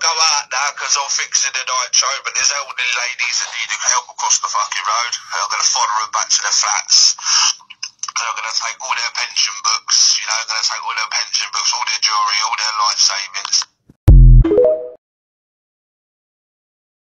go out now because I'm fixing the nitro, but there's elderly ladies that need help across the fucking road. I'm going to follow them back to their flats. And I'm going to take all their pension books, you know, I'm going to take all their pension books, all their jewellery, all their life savings.